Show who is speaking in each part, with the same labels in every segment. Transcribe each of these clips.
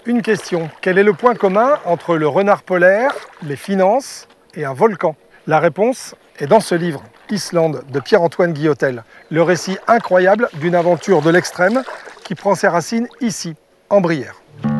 Speaker 1: Une question, quel est le point commun entre le renard polaire, les finances et un volcan? La réponse est dans ce livre, Islande, de Pierre-Antoine Guillotel. Le récit incroyable d'une aventure de l'extrême qui prend ses racines ici, en Brière.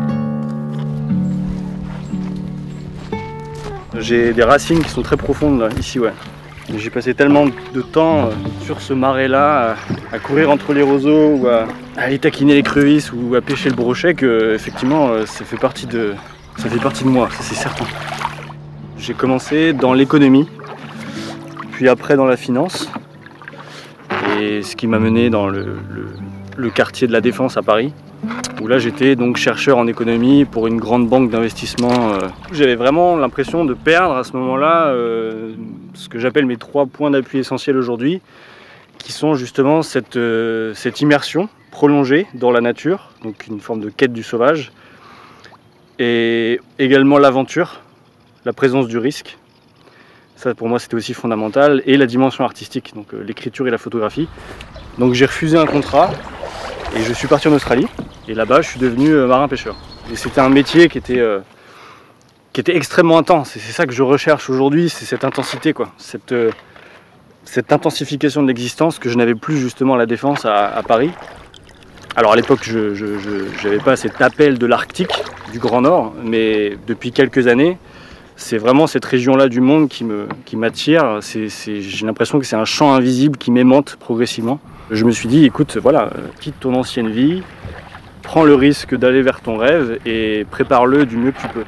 Speaker 2: J'ai des racines qui sont très profondes là, ici, ouais. J'ai passé tellement de temps sur ce marais-là, à courir entre les roseaux, ou à aller taquiner les crevisses, ou à pêcher le brochet, que effectivement, ça fait partie de moi, ça c'est certain. J'ai commencé dans l'économie, puis après dans la finance, et ce qui m'a mené dans le quartier de la Défense à Paris, où là j'étais donc chercheur en économie pour une grande banque d'investissement. J'avais vraiment l'impression de perdre à ce moment-là ce que j'appelle mes 3 points d'appui essentiels aujourd'hui, qui sont justement cette immersion prolongée dans la nature, donc une forme de quête du sauvage, et également l'aventure, la présence du risque. Ça pour moi c'était aussi fondamental, et la dimension artistique, donc l'écriture et la photographie. Donc j'ai refusé un contrat et je suis parti en Australie, et là-bas je suis devenu marin-pêcheur. Et c'était un métier qui était extrêmement intense, et c'est ça que je recherche aujourd'hui, c'est cette intensité, quoi. Cette intensification de l'existence que je n'avais plus justement à la Défense à Paris. Alors à l'époque je n'avais pas cet appel de l'Arctique, du Grand Nord, mais depuis quelques années, c'est vraiment cette région-là du monde qui m'attire. J'ai l'impression que c'est un champ invisible qui m'aimante progressivement. Je me suis dit, écoute, voilà, quitte ton ancienne vie, prends le risque d'aller vers ton rêve et prépare-le du mieux que tu peux.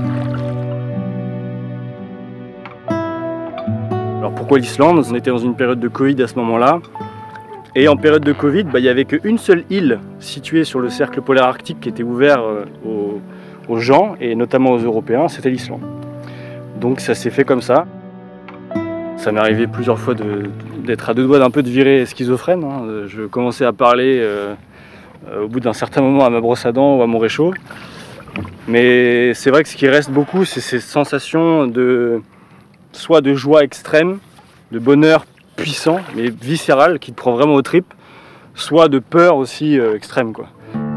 Speaker 2: Alors pourquoi l'Islande? On était dans une période de Covid à ce moment-là. Et en période de Covid, il n'y avait qu'une seule île située sur le cercle polaire arctique qui était ouvert aux gens, et notamment aux Européens, c'était l'Islande. Donc ça s'est fait comme ça. Ça m'est arrivé plusieurs fois d'être à 2 doigts d'un peu de virer schizophrène. Hein. Je commençais à parler au bout d'un certain moment à ma brosse à dents ou à mon réchaud. Mais c'est vrai que ce qui reste beaucoup, c'est ces sensations soit de joie extrême, de bonheur puissant, mais viscéral, qui te prend vraiment aux tripes, soit de peur aussi extrême, quoi.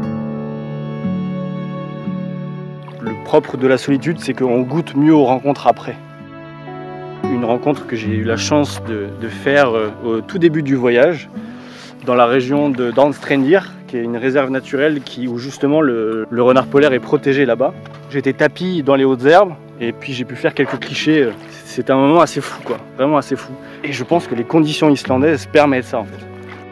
Speaker 2: Le propre de la solitude, c'est qu'on goûte mieux aux rencontres après. Une rencontre que j'ai eu la chance de faire au tout début du voyage, dans la région de Danstrendir, qui est une réserve naturelle où justement le renard polaire est protégé là-bas. J'étais tapi dans les hautes herbes, et puis j'ai pu faire quelques clichés. C'était un moment assez fou, quoi, vraiment assez fou. Et je pense que les conditions islandaises permettent ça, en fait.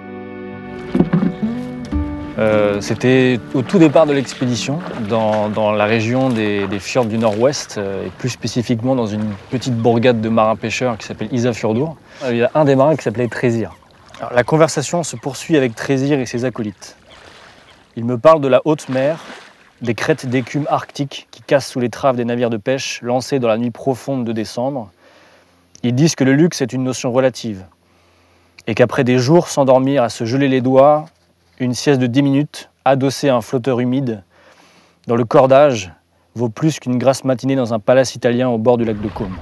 Speaker 3: C'était au tout départ de l'expédition, dans la région des fjords du nord-ouest, et plus spécifiquement dans une petite bourgade de marins-pêcheurs qui s'appelle Ísafjörður. Il y a un des marins qui s'appelait Trésir. Alors, la conversation se poursuit avec Trésir et ses acolytes. Il me parle de la haute mer, des crêtes d'écume arctiques qui cassent sous les traves des navires de pêche lancés dans la nuit profonde de décembre. Ils disent que le luxe est une notion relative, et qu'après des jours s'endormir à se geler les doigts, une sieste de 10 minutes, adossée à un flotteur humide, dans le cordage, vaut plus qu'une grasse matinée dans un palace italien au bord du lac de Côme.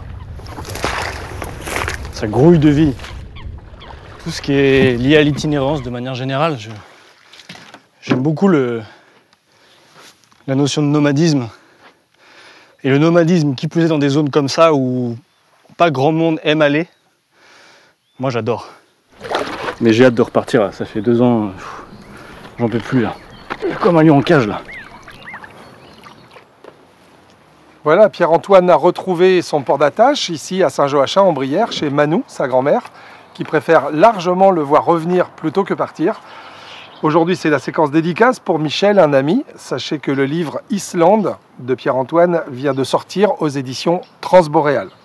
Speaker 3: Ça grouille de vie. Tout ce qui est lié à l'itinérance, de manière générale, j'aime beaucoup la notion de nomadisme. Et le nomadisme, qui plus est dans des zones comme ça où pas grand monde aime aller, moi j'adore.
Speaker 2: Mais j'ai hâte de repartir, là. Ça fait 2 ans. J'en peux plus là. Comme un lion en cage là.
Speaker 1: Voilà, Pierre-Antoine a retrouvé son port d'attache ici à Saint-Joachim en Brière, chez Manou, sa grand-mère, qui préfère largement le voir revenir plutôt que partir. Aujourd'hui, c'est la séquence dédicace pour Michel, un ami. Sachez que le livre Islande de Pierre-Antoine vient de sortir aux éditions Transboréal.